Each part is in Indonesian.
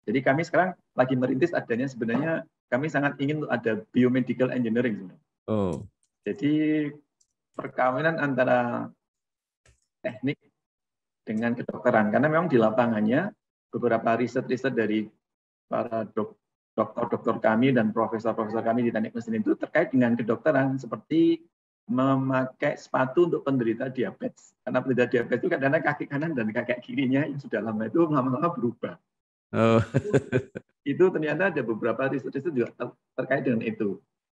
Jadi kami sekarang lagi merintis adanya sebenarnya kami sangat ingin ada biomedical engineering sebenarnya. Oh. Jadi perkawinan antara teknik dengan kedokteran, karena memang di lapangannya beberapa riset-riset dari para dokter kami dan profesor-profesor kami di teknik mesin itu terkait dengan kedokteran, seperti memakai sepatu untuk penderita diabetes. Karena penderita diabetes itu kadang-kadang kaki kanan dan kaki kirinya yang sudah lama itu lama-lama berubah. Oh. Itu ternyata ada beberapa riset-riset juga terkait dengan itu.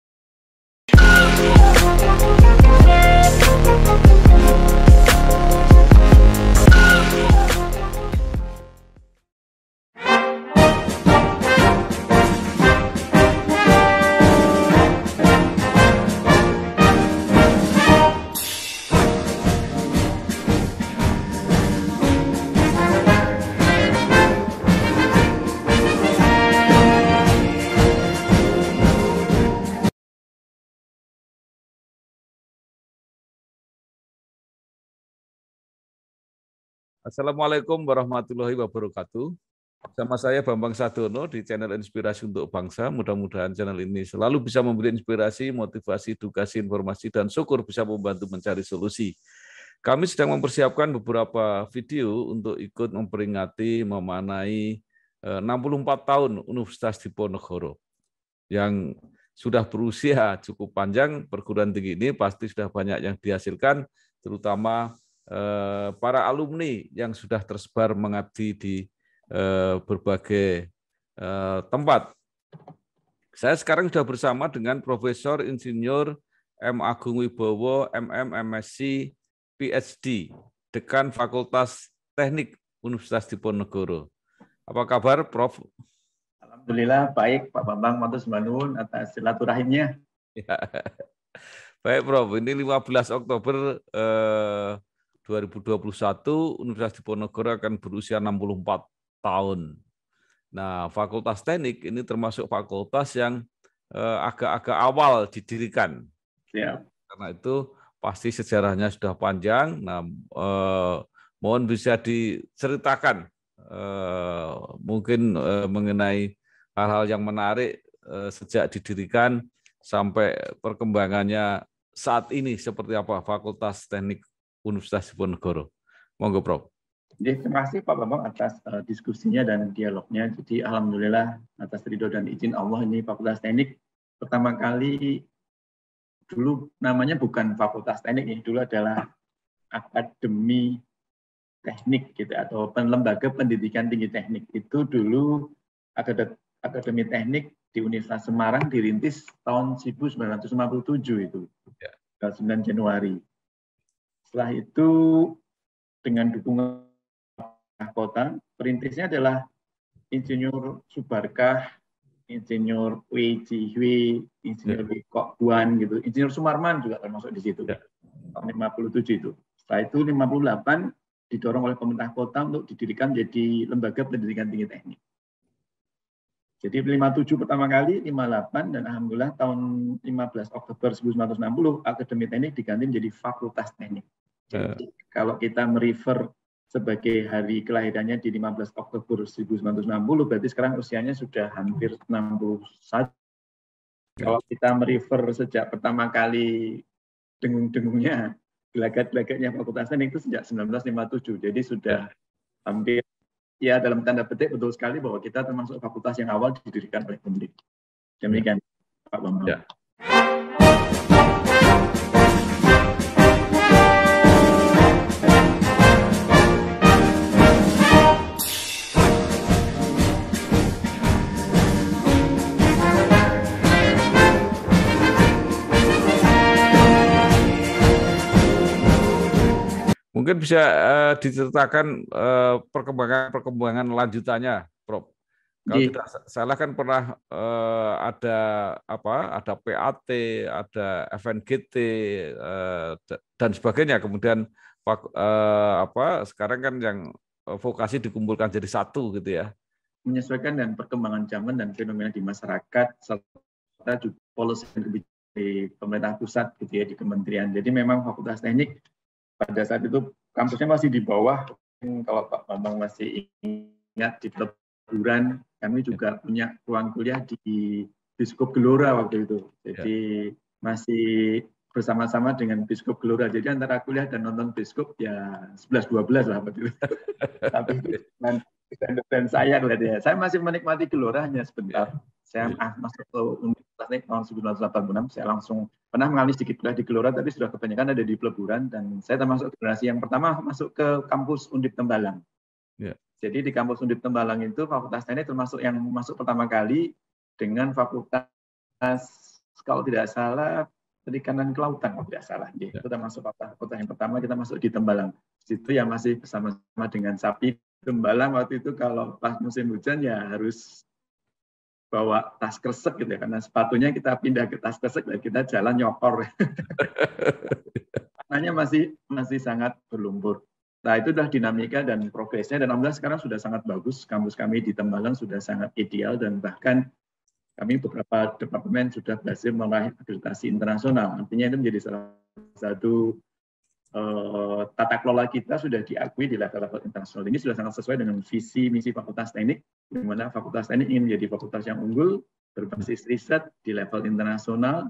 Assalamualaikum warahmatullahi wabarakatuh. Bersama saya Bambang Sadono di channel Inspirasi untuk Bangsa. Mudah-mudahan channel ini selalu bisa memberi inspirasi, motivasi, edukasi, informasi, dan syukur bisa membantu mencari solusi. Kami sedang mempersiapkan beberapa video untuk ikut memperingati memanai 64 tahun Universitas Diponegoro yang sudah berusia cukup panjang. Perguruan tinggi ini pasti sudah banyak yang dihasilkan, terutama para alumni yang sudah tersebar mengabdi di berbagai tempat. Saya sekarang sudah bersama dengan Profesor Insinyur M. Agung Wibowo, MM, MSc, PhD, Dekan Fakultas Teknik Universitas Diponegoro. Apa kabar, Prof? Alhamdulillah baik, Pak Bambang, matur nuwun atas silaturahimnya. Ya. Baik, Prof. Ini 15 Oktober 2021 Universitas Diponegoro akan berusia 64 tahun. Nah, Fakultas Teknik ini termasuk fakultas yang agak-agak awal didirikan. Ya. Karena itu pasti sejarahnya sudah panjang. Nah, mohon bisa diceritakan mungkin mengenai hal-hal yang menarik sejak didirikan sampai perkembangannya saat ini seperti apa Fakultas Teknik Universitas Diponegoro. Monggo, Prof. Jadi, terima kasih Pak Bambang atas diskusinya dan dialognya. Jadi alhamdulillah atas ridho dan izin Allah ini Fakultas Teknik pertama kali, dulu namanya bukan Fakultas Teknik ya, dulu adalah Akademi Teknik gitu, atau lembaga pendidikan tinggi teknik. Itu dulu Akademi Teknik di Universitas Semarang dirintis tahun 1957 itu, 9 Januari. Setelah itu dengan dukungan kota, perintisnya adalah Insinyur Subarkah, Insinyur Wei Jihwi, Insinyur Kok Buan gitu, Insinyur Sumarman juga termasuk di situ. Tahun 57 itu. Setelah itu 58 didorong oleh pemerintah kota untuk didirikan menjadi lembaga pendidikan tinggi teknik. Jadi 57 pertama kali, 58, dan alhamdulillah tahun 15 Oktober 1960 Akademi Teknik diganti menjadi Fakultas Teknik. Jadi kalau kita merefer sebagai hari kelahirannya di 15 Oktober 1960, berarti sekarang usianya sudah hampir 61. Kalau kita merefer sejak pertama kali dengung-dengungnya, gelagat-gelagatnya Fakultas Teknik itu sejak 1957. Jadi sudah hampir, ya dalam tanda petik betul sekali bahwa kita termasuk fakultas yang awal didirikan oleh pemerintah. Demikian, Pak Bambang. Ya. Mungkin bisa diceritakan perkembangan lanjutannya, Prof. Kalau tidak salah kan pernah ada PAT, ada FNGT dan sebagainya. Kemudian sekarang kan yang vokasi dikumpulkan jadi satu gitu ya. Menyesuaikan dengan perkembangan zaman dan fenomena di masyarakat serta juga policy di pemerintah pusat gitu ya, di kementerian. Jadi memang Fakultas Teknik pada saat itu kampusnya masih di bawah, kalau Pak Bambang masih ingat, di peleburan Kami juga punya ruang kuliah di Biskup Gelora waktu itu. Jadi masih bersama-sama dengan Biskup Gelora. Jadi antara kuliah dan nonton Biskup ya 11-12 lah waktu itu. Tapi itu dan saya berarti ya. Saya masih menikmati Gelora hanya sebentar. Saya masuk ke Universitas Teknik tahun 1986. Saya langsung pernah mengalami sedikit kuliah di Gelora, tapi sudah kebanyakan ada di peleburan. Dan saya termasuk generasi yang pertama masuk ke kampus Undip Tembalang. Jadi di kampus Undip Tembalang itu Fakultas Teknik termasuk yang masuk pertama kali dengan fakultas, kalau tidak salah, Perikanan Kelautan, kalau tidak salah. Itu termasuk fakultas yang pertama kita masuk di Tembalang. Di situ ya masih bersama-sama dengan sapi. Tembalang waktu itu kalau pas musim hujan ya harus bawa tas kresek gitu ya, karena sepatunya kita pindah ke tas kresek dan kita jalan nyokor. Tanahnya masih sangat berlumpur. Nah, itu adalah dinamika dan progresnya, dan alhamdulillah sekarang sudah sangat bagus. Kampus kami di Tembalang sudah sangat ideal, dan bahkan kami beberapa departemen sudah berhasil meraih akreditasi internasional. Artinya itu menjadi salah satu tata kelola kita sudah diakui di level internasional. Ini sudah sangat sesuai dengan visi misi Fakultas Teknik, di mana Fakultas Teknik ingin menjadi fakultas yang unggul, berbasis riset di level internasional.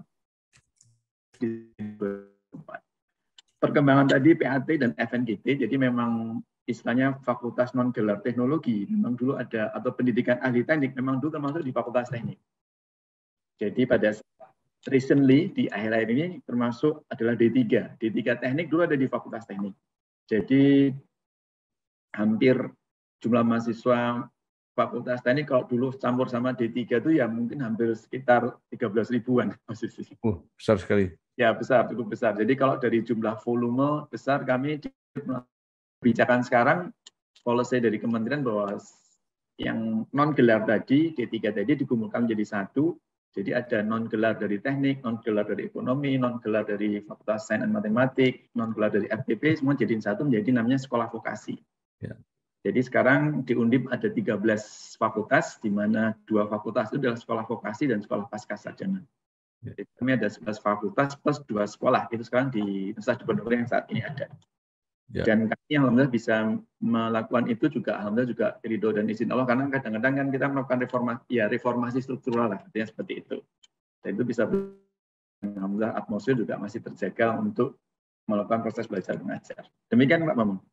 Perkembangan tadi PAT dan FNGT, jadi memang istilahnya fakultas non-gelar teknologi, memang dulu ada, atau pendidikan ahli teknik, memang dulu termasuk di Fakultas Teknik. Jadi pada recently, di akhir-akhir ini termasuk adalah D3. D3 teknik dulu ada di Fakultas Teknik. Jadi hampir jumlah mahasiswa Fakultas Teknik kalau dulu campur sama D3 itu ya mungkin hampir sekitar 13 ribuan. Besar sekali. Ya, besar, cukup besar. Jadi kalau dari jumlah volume besar, kami kebijakan sekarang, policy dari kementerian bahwa yang non-gelar tadi, D3 tadi dikumpulkan menjadi satu. Jadi ada non-gelar dari teknik, non-gelar dari ekonomi, non-gelar dari Fakultas Sains dan Matematik, non-gelar dari FTP, semua jadi satu menjadi namanya sekolah vokasi. Jadi sekarang di Undip ada 13 fakultas, di mana 2 fakultas itu adalah sekolah vokasi dan sekolah pascasarjana. Jadi kami ada 11 fakultas plus 2 sekolah, itu sekarang di Nusa Dua yang saat ini ada. Dan kami alhamdulillah bisa melakukan itu juga, alhamdulillah juga ridho dan izin Allah, karena kadang-kadang kan kita melakukan reformasi struktural lah, artinya seperti itu. Dan itu bisa, alhamdulillah atmosfer juga masih terjaga untuk melakukan proses belajar mengajar. Demikian Pak Bambang.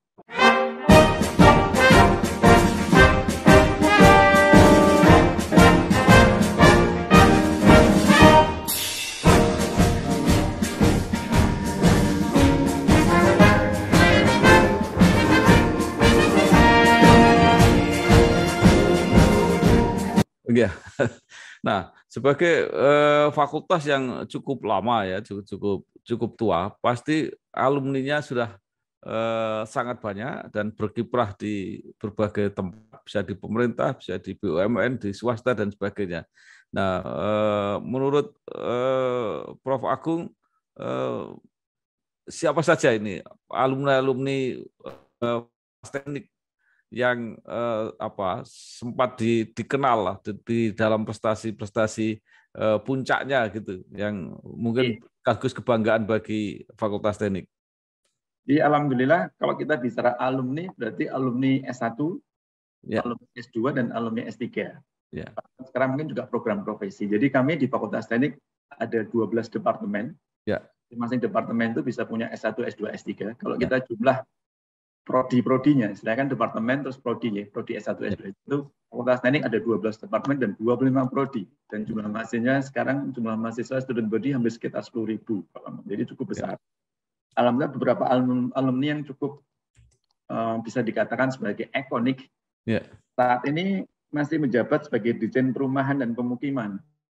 Ya. Nah, sebagai fakultas yang cukup lama ya, cukup tua, pasti alumninya sudah sangat banyak dan berkiprah di berbagai tempat, bisa di pemerintah, bisa di BUMN, di swasta dan sebagainya. Nah, menurut Prof. Agung, siapa saja ini alumni teknik yang sempat dikenal lah di dalam prestasi-prestasi puncaknya gitu, yang mungkin sekaligus kebanggaan bagi Fakultas Teknik. Jadi alhamdulillah kalau kita bicara alumni berarti alumni S1, alumni S2 dan alumni S3. Sekarang mungkin juga program profesi. Jadi kami di Fakultas Teknik ada 12 departemen. Masing-masing departemen itu bisa punya S1, S2, S3. Kalau kita jumlah prodi-prodinya, sedangkan departemen terus prodi ya, prodi S1, S2 itu Fakultas Teknik ada 12 departemen dan 25 prodi, dan jumlah mahasiswanya sekarang jumlah mahasiswa student body hampir sekitar 10.000, jadi cukup besar. Alhamdulillah beberapa alumni yang cukup bisa dikatakan sebagai ikonik saat ini masih menjabat sebagai Dirjen Perumahan dan Pemukiman.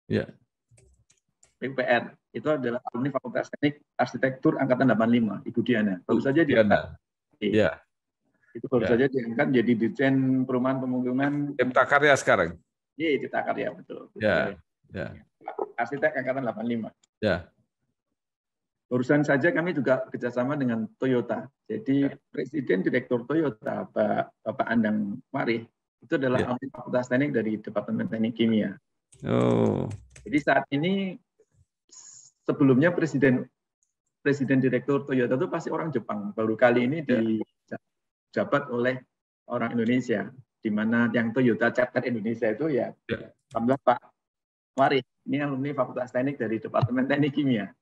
PUPR itu adalah alumni Fakultas Teknik Arsitektur Angkatan 85, Ibu Diana. Baru saja diangkat. Itu baru saja diangkat jadi Dirjen Perumahan Pemukiman. Cipta Karya sekarang. Iya, Cipta Karya, betul. Arsitek Angkatan 85. Barusan saja kami juga kerjasama dengan Toyota. Jadi Presiden Direktur Toyota, Bapak Andang Marih, itu adalah alumni Fakultas Teknik dari Departemen Teknik Kimia. Jadi saat ini, sebelumnya Presiden Direktur Toyota itu pasti orang Jepang. Baru kali ini dijabat oleh orang Indonesia. di mana yang Toyota Chapter Indonesia itu ya, alhamdulillah Pak Waris, ini alumni Fakultas Teknik dari Departemen Teknik Kimia.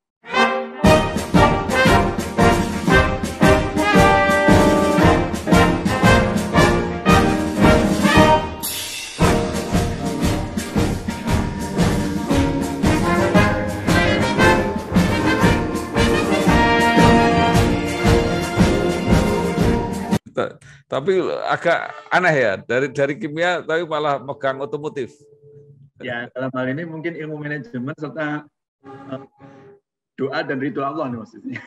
Tapi agak aneh ya, dari kimia tapi malah megang otomotif. Ya, dalam hal ini mungkin ilmu manajemen serta doa dan ridho Allah nih maksudnya.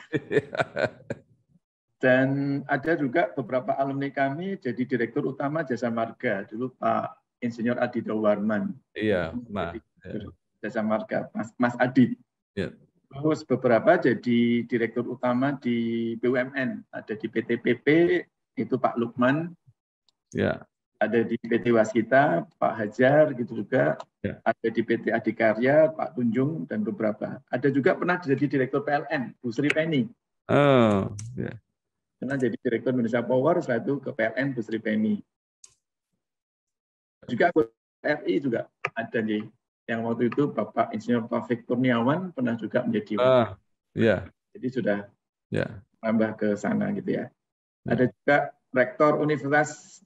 Dan ada juga beberapa alumni kami jadi direktur utama Jasa Marga, dulu Pak Insinyur Adi Dawarman. Iya, nah. Jasa Marga, Mas Adi. Ya. Terus beberapa jadi direktur utama di BUMN, ada di PT PP, itu Pak Lukman, ya. Ada di PT Waskita, Pak Hajar, gitu juga. Ya. Ada di PT Adikarya, Pak Tunjung, dan beberapa. Ada juga pernah jadi direktur PLN, Bu Sri Penny. Oh, ya. Pernah jadi direktur Indonesia Power, setelah itu ke PLN, Bu Sri Penny. Juga RI juga ada nih. Yang waktu itu Bapak Insinyur Taufik Kurniawan pernah juga menjadi. Ya. Jadi sudah tambah ke sana gitu ya. Ada juga rektor universitas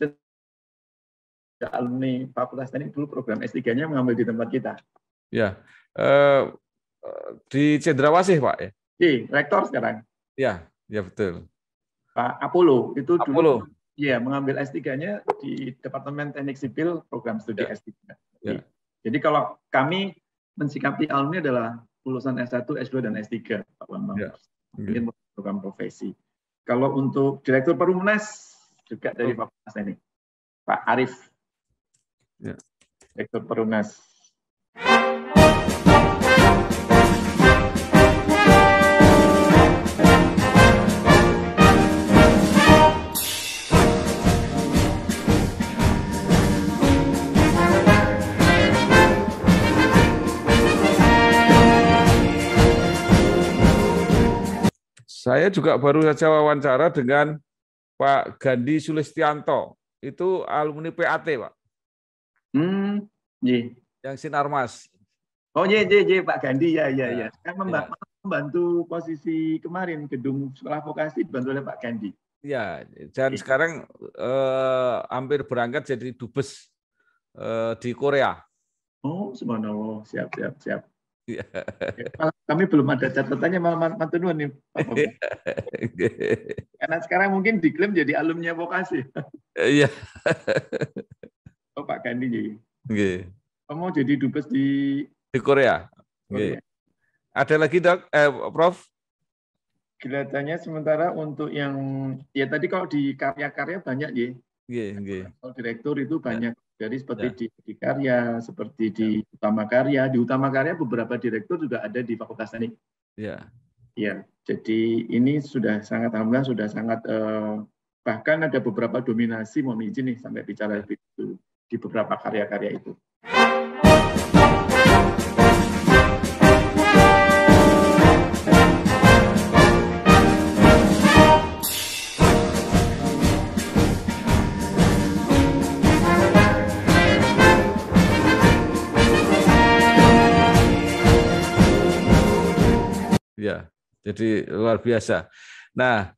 alumni Fakultas Teknik dulu program S3-nya mengambil di tempat kita. Ya, di Cendrawasih Pak ya? Iya, rektor sekarang. Ya, ya betul. Pak Apollo itu Apollo. Dulu ya mengambil S3-nya di Departemen Teknik Sipil program studi S3. Ya. Jadi kalau kami mensikapi alumni adalah lulusan S1, S2 dan S3 Pak Bambang. Ya. Mungkin program profesi. Kalau untuk Direktur Perumnas juga dari Fakultas Teknik, Pak Arif, ya. Direktur Perumnas. Saya juga baru saja wawancara dengan Pak Gandhi Sulistianto, itu alumni PAT, Pak. Yang Sinarmas. Oh iya, Pak Gandhi, ya. Kan membantu posisi kemarin gedung sekolah vokasi dibantu oleh Pak Gandhi. Ya, dan sekarang hampir berangkat jadi dubes di Korea. Oh, subhanallah, siap. Ya, kami belum ada catatannya matur nih, Pak Bapak. Karena sekarang mungkin diklaim jadi alumni vokasi. Iya. Oh, Pak Gandhi jadi. Mau jadi dubes di Korea. Ada lagi Dok, Prof? Kelihatannya sementara untuk yang ya tadi kalau di karya-karya banyak ya. Kalau direktur itu banyak. Jadi seperti di karya, seperti di utama karya. Di utama karya beberapa direktur juga ada di Fakultas Teknik. Ya, jadi ini sudah sangat alhamdulillah sudah sangat bahkan ada beberapa dominasi, mohon izin nih sampai bicara itu di beberapa karya-karya itu. Ya, jadi luar biasa. Nah,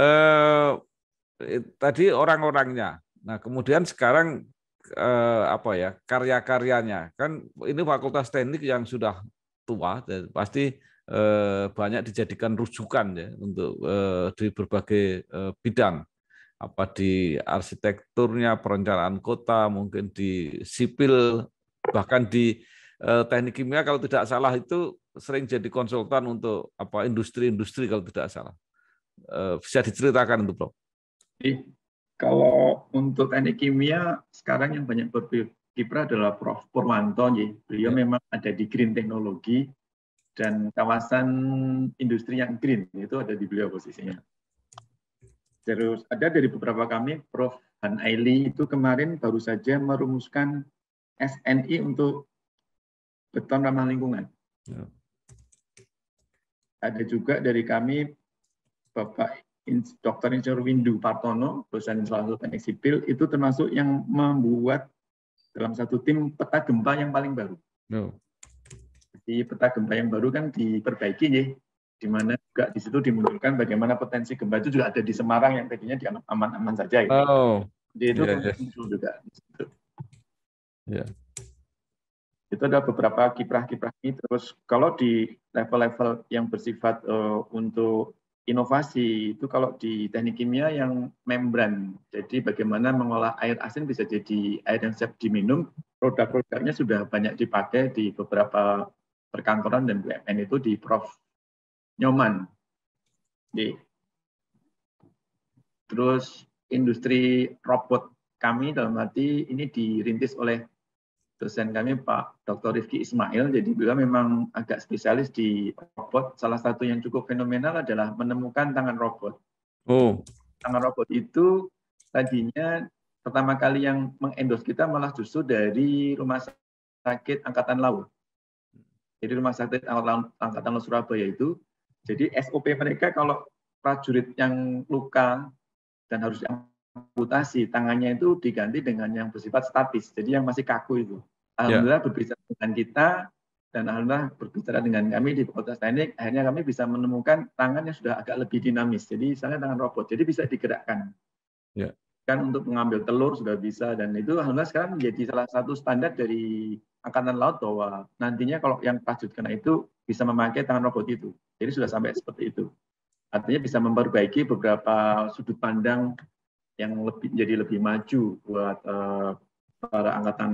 tadi orang-orangnya. Nah, kemudian sekarang karya-karyanya. Kan ini Fakultas Teknik yang sudah tua, dan pasti banyak dijadikan rujukan ya untuk di berbagai bidang. Apa di arsitekturnya, perencanaan kota, mungkin di sipil, bahkan di teknik kimia kalau tidak salah itu sering jadi konsultan untuk industri-industri kalau tidak salah. Bisa diceritakan itu, Prof? Kalau untuk teknik kimia sekarang yang banyak berkiprah adalah Prof. Purwanto. Beliau memang ada di green teknologi dan kawasan industri yang green itu ada di beliau posisinya. Terus ada dari beberapa kami, Prof. Han Aili itu kemarin baru saja merumuskan SNI untuk beton ramah lingkungan. Ada juga dari kami Bapak Dr. Insinyur Windu Partono, dosen salah satu teknik sipil, itu termasuk yang membuat dalam satu tim peta gempa yang paling baru. Jadi peta gempa yang baru kan diperbaiki ya, di mana juga di situ dimunculkan bagaimana potensi gempa itu juga ada di Semarang yang tadinya dianggap aman-aman saja. Gitu. Jadi itu muncul juga di situ. Itu ada beberapa kiprah-kiprah ini. Terus kalau di level-level yang bersifat untuk inovasi, itu kalau di teknik kimia yang membran. Jadi bagaimana mengolah air asin bisa jadi air yang siap diminum. Produk-produknya sudah banyak dipakai di beberapa perkantoran dan BUMN itu di Prof. Nyoman. Terus industri robot kami dalam arti ini dirintis oleh dosen kami Pak Dr. Rifki Ismail, jadi beliau memang agak spesialis di robot. Salah satu yang cukup fenomenal adalah menemukan tangan robot. Tangan robot itu tadinya pertama kali yang mengendorse kita malah justru dari Rumah Sakit Angkatan Laut. Jadi Rumah Sakit Angkatan Laut Surabaya itu, jadi SOP mereka kalau prajurit yang luka dan harus amputasi, tangannya itu diganti dengan yang bersifat statis, jadi yang masih kaku itu. Alhamdulillah berbicara dengan kita, dan alhamdulillah berbicara dengan kami di Fakultas Teknik, akhirnya kami bisa menemukan tangan yang sudah agak lebih dinamis. Jadi misalnya tangan robot, jadi bisa digerakkan. Kan untuk mengambil telur sudah bisa, dan itu alhamdulillah sekarang menjadi salah satu standar dari Angkatan Laut bahwa nantinya kalau yang prajurit kena itu bisa memakai tangan robot itu. Jadi sudah sampai seperti itu. Artinya bisa memperbaiki beberapa sudut pandang yang jadi lebih maju buat para angkatan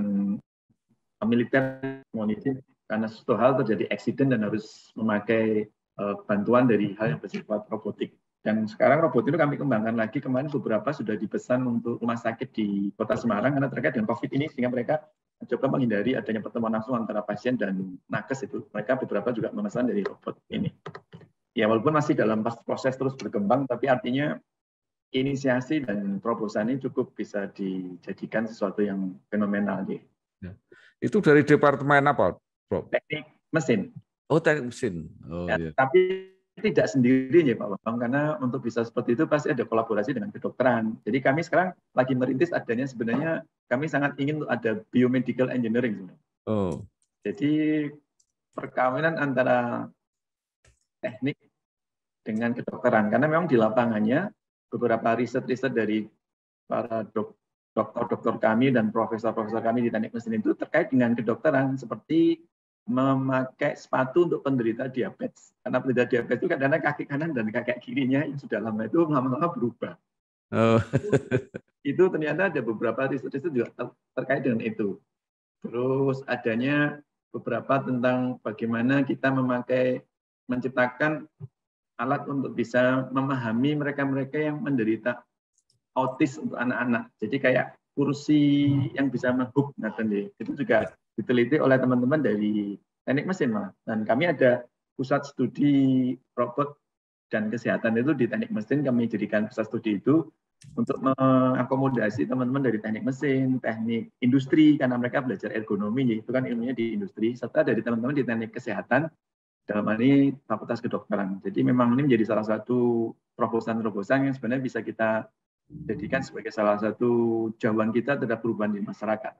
militer karena suatu hal terjadi eksiden dan harus memakai bantuan dari hal yang bersifat robotik. Dan sekarang robot itu kami kembangkan lagi, kemarin beberapa sudah dipesan untuk rumah sakit di Kota Semarang karena terkait dengan COVID ini, sehingga mereka coba menghindari adanya pertemuan langsung antara pasien dan nakes itu. Mereka beberapa juga memesan dari robot ini. Ya walaupun masih dalam proses terus berkembang, tapi artinya inisiasi dan terobosan ini cukup bisa dijadikan sesuatu yang fenomenal. Itu dari departemen apa, Prof? Teknik mesin. Teknik mesin. Tapi tidak sendiri ya Pak Bambang, karena untuk bisa seperti itu pasti ada kolaborasi dengan kedokteran. Jadi kami sekarang lagi merintis adanya, sebenarnya kami sangat ingin ada biomedical engineering. Jadi perkawinan antara teknik dengan kedokteran, karena memang di lapangannya beberapa riset-riset dari para dokter kami dan profesor-profesor kami di teknik mesin itu terkait dengan kedokteran, seperti memakai sepatu untuk penderita diabetes. Karena penderita diabetes itu kadang-kadang kaki kanan dan kaki kirinya yang sudah lama itu lama-lama berubah. Itu ternyata ada beberapa riset-riset juga terkait dengan itu. Terus adanya beberapa tentang bagaimana kita menciptakan alat untuk bisa memahami mereka-mereka yang menderita autis untuk anak-anak. Jadi kayak kursi yang bisa menghook, itu juga diteliti oleh teman-teman dari teknik mesin. Dan kami ada pusat studi robot dan kesehatan itu di teknik mesin, kami jadikan pusat studi itu untuk mengakomodasi teman-teman dari teknik mesin, teknik industri, karena mereka belajar ergonomi, itu kan ilmunya di industri, serta dari teman-teman di teknik kesehatan, dalam hal ini fakultas kedokteran. Jadi memang ini menjadi salah satu terobosan-terobosan yang sebenarnya bisa kita jadikan sebagai salah satu jawaban kita terhadap perubahan di masyarakat.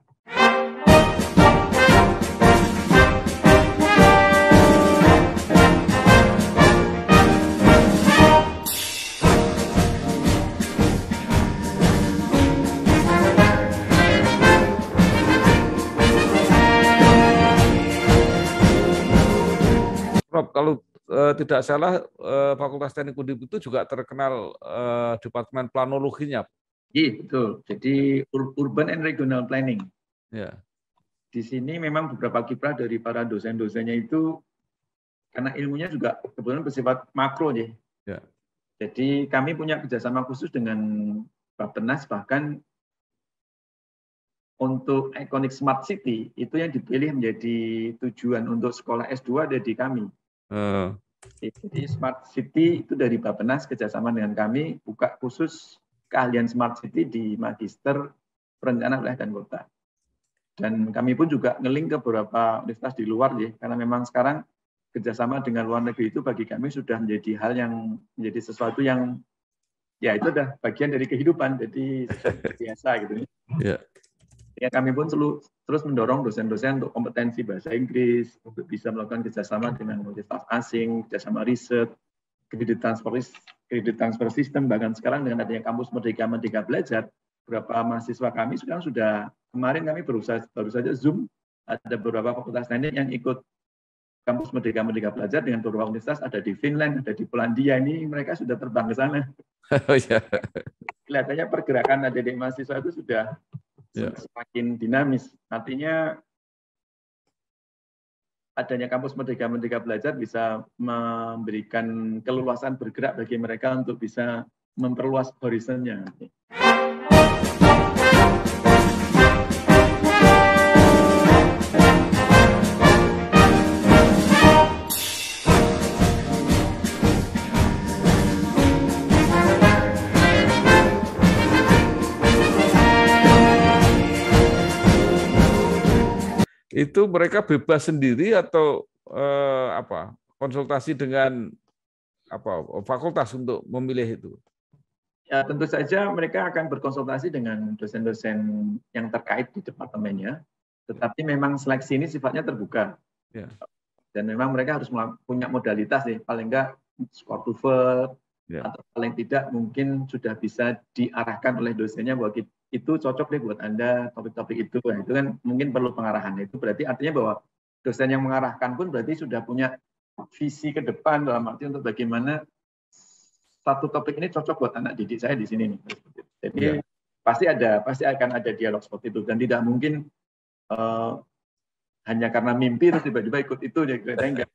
Prof, kalau tidak salah Fakultas Teknik Undip itu juga terkenal Departemen Planologinya. Iya, betul. Jadi Urban and Regional Planning. Di sini memang beberapa kiprah dari para dosen-dosennya itu karena ilmunya juga kebetulan bersifat makro ya. Jadi kami punya kerjasama khusus dengan Bappenas, bahkan untuk Iconic Smart City itu yang dipilih menjadi tujuan untuk sekolah S2 ada di kami. Jadi Smart City itu dari Bappenas kerjasama dengan kami buka khusus keahlian Smart City di Magister Perencanaan Wilayah dan Kota. Dan kami pun juga nge-link ke beberapa universitas di luar ya, karena memang sekarang kerjasama dengan luar negeri itu bagi kami sudah menjadi hal yang menjadi sesuatu yang ya itu udah bagian dari kehidupan, jadi biasa gitu. Ya. Ya, kami pun terus mendorong dosen-dosen untuk kompetensi bahasa Inggris, untuk bisa melakukan kerjasama dengan multi-staff asing, kerjasama riset, kredit transfer system, bahkan sekarang dengan adanya kampus Merdeka Belajar, beberapa mahasiswa kami sekarang sudah, kemarin kami baru saja Zoom, ada beberapa fakultas teknik yang ikut kampus Merdeka Belajar dengan beberapa universitas, ada di Finland, ada di Polandia, ini mereka sudah terbang ke sana. Oh, ya. Kelihatannya pergerakan adik-adik mahasiswa itu sudah semakin dinamis. Artinya adanya kampus Merdeka Belajar bisa memberikan keleluasan bergerak bagi mereka untuk bisa memperluas horizonnya. Itu mereka bebas sendiri atau konsultasi dengan fakultas untuk memilih itu? Ya, tentu saja mereka akan berkonsultasi dengan dosen-dosen yang terkait di departemennya, tetapi memang seleksi ini sifatnya terbuka. Ya. Dan memang mereka harus punya modalitas nih, paling enggak skor TOEFL, atau paling tidak mungkin sudah bisa diarahkan oleh dosennya bahwa itu cocok deh buat Anda topik-topik itu. Nah, itu kan mungkin perlu pengarahan. Itu berarti artinya bahwa dosen yang mengarahkan pun berarti sudah punya visi ke depan dalam arti untuk bagaimana satu topik ini cocok buat anak didik saya di sini nih. Jadi pasti akan ada dialog seperti itu, dan tidak mungkin hanya karena mimpi terus tiba-tiba ikut itu, ya enggak.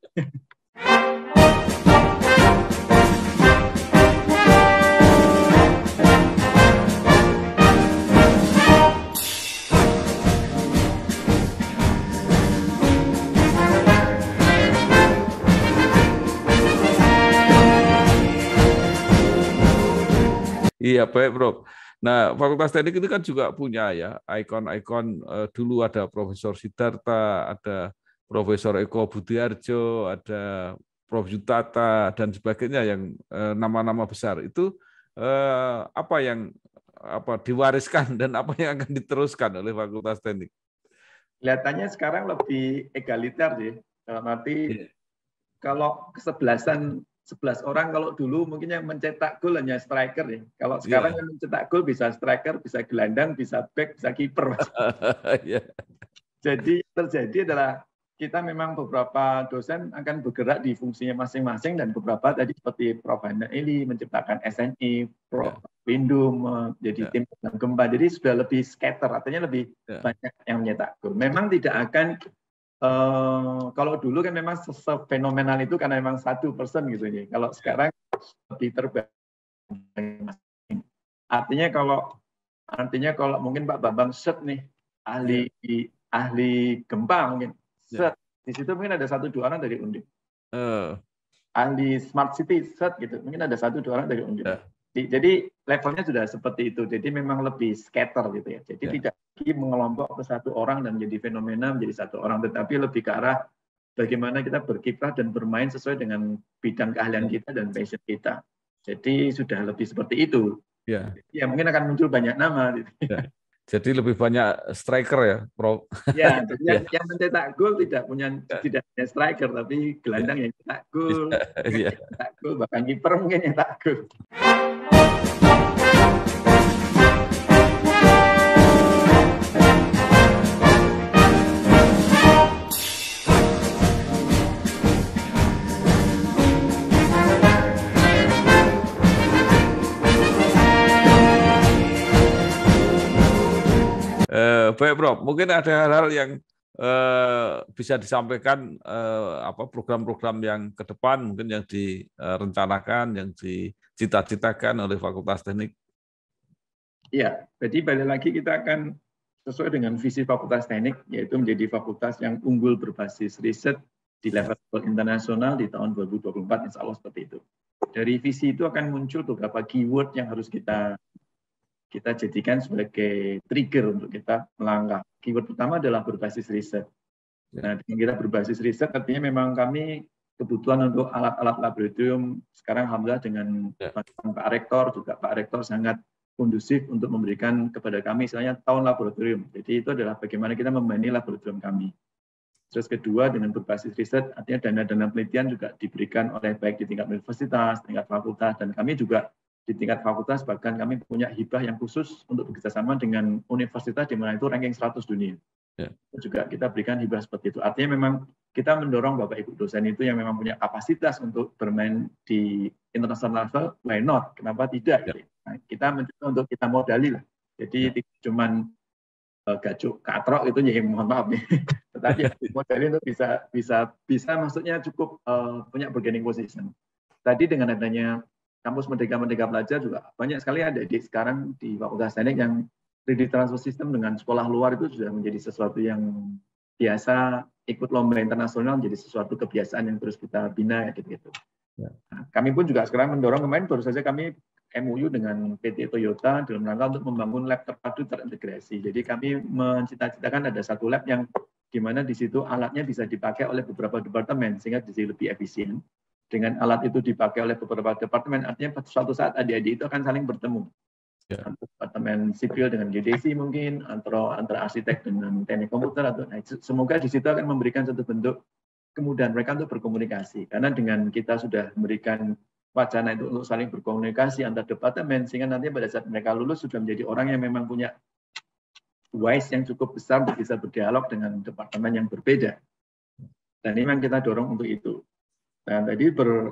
Iya, baik, Bro. Nah, Fakultas Teknik itu kan juga punya ya ikon-ikon, dulu ada Profesor Siddhartha, ada Profesor Eko Budiarjo, ada Prof Yutata dan sebagainya yang nama-nama besar. Itu apa yang diwariskan dan apa yang akan diteruskan oleh Fakultas Teknik? Kelihatannya sekarang lebih egaliter sih. Dalam arti kalau kesebelasan 11 orang, kalau dulu mungkin yang mencetak gol hanya striker ya. Kalau sekarang yang mencetak gol bisa striker, bisa gelandang, bisa back, bisa kiper. Jadi terjadi adalah kita memang beberapa dosen akan bergerak di fungsinya masing-masing, dan beberapa tadi seperti Prof. Hana Eli menciptakan SNI, Prof. Windu menjadi tim gempa. Jadi sudah lebih scatter, artinya lebih banyak yang mencetak gol. Memang tidak akan kalau dulu kan memang fenomenal itu karena memang 1% gitu ya. Kalau sekarang lebih terbaik. Artinya kalau mungkin Pak Bambang set nih ahli gempa mungkin set di situ mungkin ada 1-2 orang dari Undip. Ahli smart city set gitu mungkin ada 1-2 orang dari Undip. Jadi levelnya sudah seperti itu. Jadi memang lebih scatter gitu ya. Jadi tidak lagi mengelompok ke 1 orang dan menjadi fenomena menjadi 1 orang, tetapi lebih ke arah bagaimana kita berkiprah dan bermain sesuai dengan bidang keahlian kita dan passion kita. Jadi sudah lebih seperti itu. Ya mungkin akan muncul banyak nama. Gitu. Jadi lebih banyak striker ya, Prof. Ya, jadi yang mencetak gol tidak hanya striker, tapi gelandang yang cetak gol, bahkan kiper mungkin yang cetak gol. Baik, Prof. Mungkin ada hal-hal yang bisa disampaikan, program-program yang ke depan mungkin yang direncanakan, yang dicita-citakan oleh Fakultas Teknik. Iya, jadi balik lagi kita akan sesuai dengan visi Fakultas Teknik, yaitu menjadi fakultas yang unggul berbasis riset di level internasional di tahun 2024, insya Allah seperti itu. Dari visi itu akan muncul beberapa keyword yang harus kita jadikan sebagai trigger untuk kita melangkah. Keyword pertama adalah berbasis riset. Nah, dengan kita berbasis riset, artinya memang kami kebutuhan untuk alat-alat laboratorium sekarang alhamdulillah dengan Pak Rektor juga Pak Rektor sangat kondusif untuk memberikan kepada kami misalnya tahun laboratorium. Jadi itu adalah bagaimana kita membebani laboratorium kami. Terus kedua dengan berbasis riset, artinya dana-dana penelitian juga diberikan oleh baik di tingkat universitas, tingkat fakultas, dan kami juga di tingkat fakultas bahkan kami punya hibah yang khusus untuk bekerjasama dengan universitas di mana itu ranking 100 dunia. Ya. Juga kita berikan hibah seperti itu. Artinya memang kita mendorong Bapak Ibu dosen itu yang memang punya kapasitas untuk bermain di international level, why not? Kenapa tidak? Ya. Nah, kita mencoba untuk kita modali lah. Jadi tidak cuman gajuk katrok itu ya mohon maaf nih. Tetapi modalnya itu bisa maksudnya cukup punya bargaining position. Tadi dengan adanya kampus Merdeka Pelajar juga banyak sekali ada di sekarang di Fakultas Teknik yang 3D transfer system dengan sekolah luar itu sudah menjadi sesuatu yang biasa, ikut lomba internasional menjadi sesuatu kebiasaan yang terus kita bina gitu-gitu. Ya. Nah, kami pun juga sekarang mendorong kemarin baru saja kami MOU dengan PT Toyota dalam rangka untuk membangun lab terpadu terintegrasi. Jadi kami mencita-citakan ada satu lab yang di mana di situ alatnya bisa dipakai oleh beberapa departemen sehingga jadi lebih efisien. Dengan alat itu dipakai oleh beberapa departemen, artinya suatu saat adik-adik itu akan saling bertemu. Ya. Departemen sipil dengan geodesi mungkin, antara arsitek dengan teknik komputer, atau semoga di situ akan memberikan satu bentuk kemudahan mereka untuk berkomunikasi. Karena dengan kita sudah memberikan wacana itu untuk saling berkomunikasi antar departemen, sehingga nanti pada saat mereka lulus sudah menjadi orang yang memang punya wise yang cukup besar untuk bisa berdialog dengan departemen yang berbeda. Dan ini memang kita dorong untuk itu. Dan tadi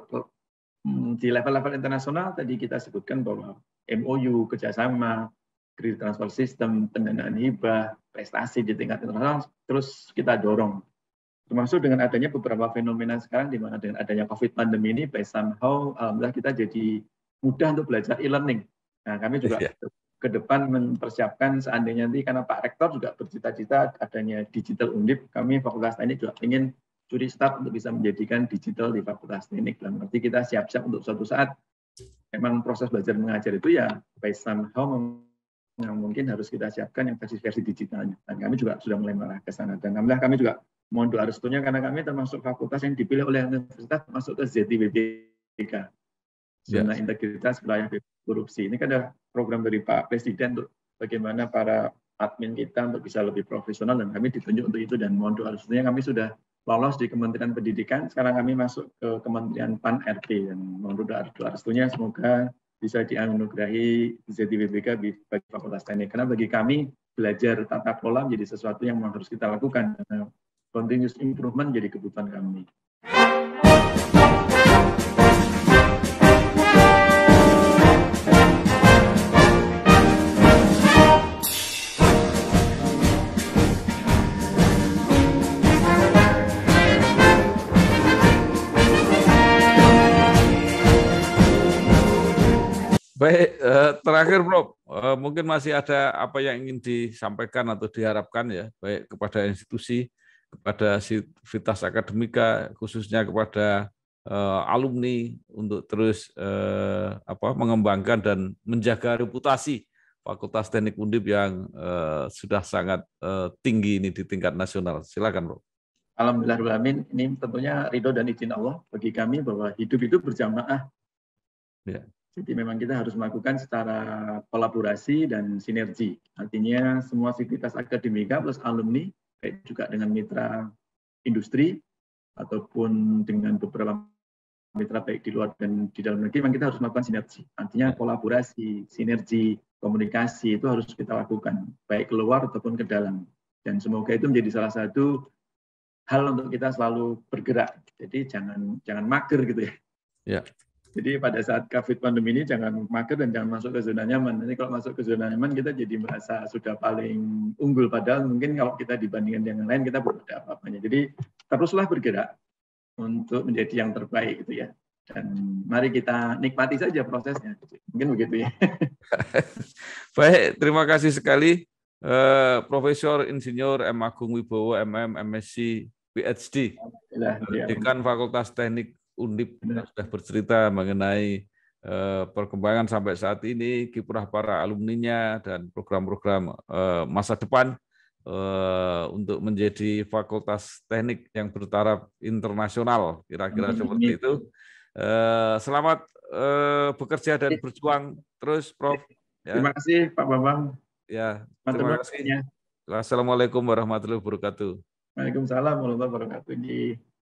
di level-level internasional tadi kita sebutkan bahwa MOU, kerjasama, kredit transfer system, pendanaan hibah, prestasi di tingkat internasional terus kita dorong. Termasuk dengan adanya beberapa fenomena sekarang di mana dengan adanya COVID pandemi ini, by somehow alhamdulillah kita jadi mudah untuk belajar e-learning. Nah, kami juga ke depan mempersiapkan seandainya nanti karena Pak Rektor juga bercita-cita adanya digital undip, kami Fakultas Teknik juga ingin curi start untuk bisa menjadikan digital di Fakultas Teknik. Dalam arti kita siap-siap untuk suatu saat memang proses belajar mengajar itu ya by somehow yang mungkin harus kita siapkan yang versi digitalnya. Dan kami juga sudah mulai mengarah ke sana. Dan alhamdulillah kami juga mohon doa restunya karena kami termasuk fakultas yang dipilih oleh universitas masuk ke ZTWBK. Zona Integritas Wilayah Korupsi. Ini kan ada program dari Pak Presiden untuk bagaimana para admin kita untuk bisa lebih profesional dan kami ditunjuk untuk itu dan mohon doa restunya kami sudah lolos di Kementerian Pendidikan, sekarang kami masuk ke Kementerian PAN-RB dan mohon doa restunya semoga bisa dianugerahi ZTWBK bagi Fakultas Teknik. Karena bagi kami belajar tata kelola menjadi sesuatu yang harus kita lakukan. Karena continuous improvement jadi kebutuhan kami. Baik, terakhir Prof, mungkin masih ada apa yang ingin disampaikan atau diharapkan ya, baik kepada institusi, kepada Sivitas Akademika, khususnya kepada alumni untuk terus mengembangkan dan menjaga reputasi Fakultas Teknik Undip yang sudah sangat tinggi ini di tingkat nasional. Silakan Prof. Alhamdulillahirrahmanirrahim, ini tentunya ridho dan izin Allah bagi kami bahwa hidup itu berjamaah. Ya. Jadi memang kita harus melakukan secara kolaborasi dan sinergi. Artinya semua sivitas akademika plus alumni, baik juga dengan mitra industri, ataupun dengan beberapa mitra baik di luar dan di dalam negeri, memang kita harus melakukan sinergi. Artinya kolaborasi, sinergi, komunikasi itu harus kita lakukan, baik keluar ataupun ke dalam. Dan semoga itu menjadi salah satu hal untuk kita selalu bergerak. Jadi jangan mager gitu ya. Ya. Jadi pada saat COVID pandemi ini jangan mager dan jangan masuk ke zona nyaman. Nanti kalau masuk ke zona nyaman kita jadi merasa sudah paling unggul. Padahal mungkin kalau kita dibandingkan dengan lain kita belum ada apa-apanya. Jadi teruslah bergerak untuk menjadi yang terbaik gitu ya. Dan mari kita nikmati saja prosesnya. Mungkin begitu ya. Baik, terima kasih sekali Profesor Insinyur M. Agung Wibowo, MM, MSc, PhD, Dekan Fakultas Teknik Undip sudah bercerita mengenai perkembangan sampai saat ini, kiprah para alumninya dan program-program masa depan untuk menjadi fakultas teknik yang bertaraf internasional, kira-kira seperti itu. Selamat bekerja dan berjuang terus, Prof. Ya. Terima kasih Pak Bambang. Ya, terima kasih. Wassalamualaikum warahmatullahi wabarakatuh. Waalaikumsalam warahmatullahi wabarakatuh.